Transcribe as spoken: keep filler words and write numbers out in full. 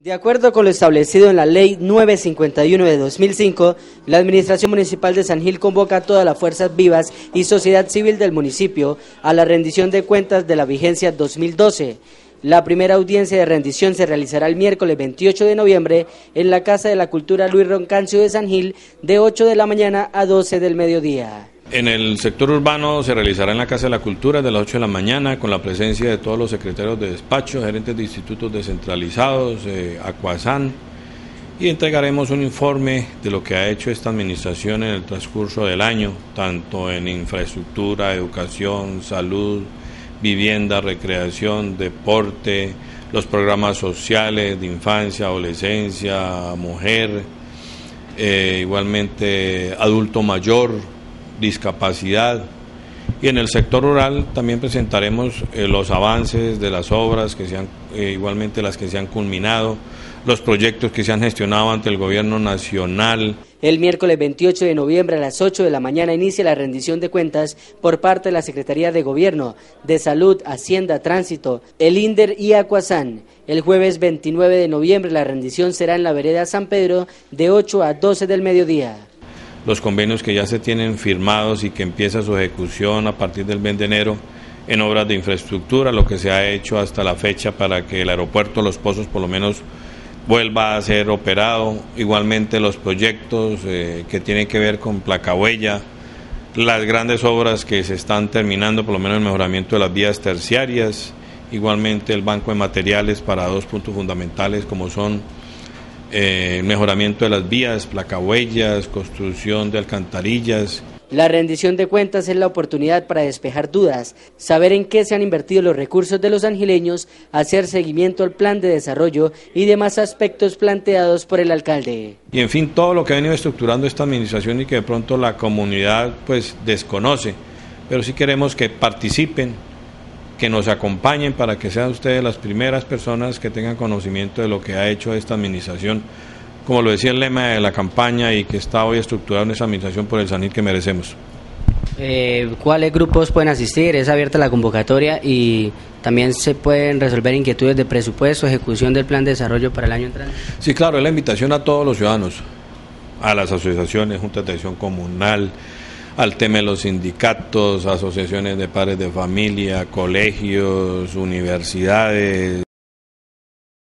De acuerdo con lo establecido en la Ley novecientos cincuenta y uno de dos mil cinco, la Administración Municipal de San Gil convoca a todas las fuerzas vivas y sociedad civil del municipio a la rendición de cuentas de la vigencia dos mil doce. La primera audiencia de rendición se realizará el miércoles veintiocho de noviembre en la Casa de la Cultura Luis Roncancio de San Gil de ocho de la mañana a doce del mediodía. En el sector urbano se realizará en la Casa de la Cultura de las ocho de la mañana con la presencia de todos los secretarios de despacho, gerentes de institutos descentralizados, eh, Acuasan, y entregaremos un informe de lo que ha hecho esta administración en el transcurso del año, tanto en infraestructura, educación, salud, vivienda, recreación, deporte, los programas sociales de infancia, adolescencia, mujer, eh, igualmente adulto mayor, discapacidad, y en el sector rural también presentaremos eh, los avances de las obras que se han, eh, igualmente las que se han culminado, los proyectos que se han gestionado ante el gobierno nacional. El miércoles veintiocho de noviembre a las ocho de la mañana inicia la rendición de cuentas por parte de la Secretaría de Gobierno, de Salud, Hacienda, Tránsito, el INDER y Acuasan. El jueves veintinueve de noviembre la rendición será en la vereda San Pedro de ocho a doce del mediodía. Los convenios que ya se tienen firmados y que empieza su ejecución a partir del mes de enero en obras de infraestructura, lo que se ha hecho hasta la fecha para que el aeropuerto Los Pozos por lo menos vuelva a ser operado, igualmente los proyectos eh, que tienen que ver con placahuella, las grandes obras que se están terminando, por lo menos el mejoramiento de las vías terciarias, igualmente el banco de materiales para dos puntos fundamentales como son Eh, mejoramiento de las vías, placahuellas, construcción de alcantarillas. La rendición de cuentas es la oportunidad para despejar dudas, saber en qué se han invertido los recursos de los sangileños, hacer seguimiento al plan de desarrollo y demás aspectos planteados por el alcalde. Y en fin, todo lo que ha venido estructurando esta administración y que de pronto la comunidad pues desconoce, pero sí queremos que participen, que nos acompañen para que sean ustedes las primeras personas que tengan conocimiento de lo que ha hecho esta administración, como lo decía el lema de la campaña y que está hoy estructurado en esa administración por el San Gil que merecemos. Eh, ¿Cuáles grupos pueden asistir? Es abierta la convocatoria y también se pueden resolver inquietudes de presupuesto, ejecución del plan de desarrollo para el año entrante. Sí, claro, es la invitación a todos los ciudadanos, a las asociaciones, juntas de acción comunal, al tema de los sindicatos, asociaciones de padres de familia, colegios, universidades.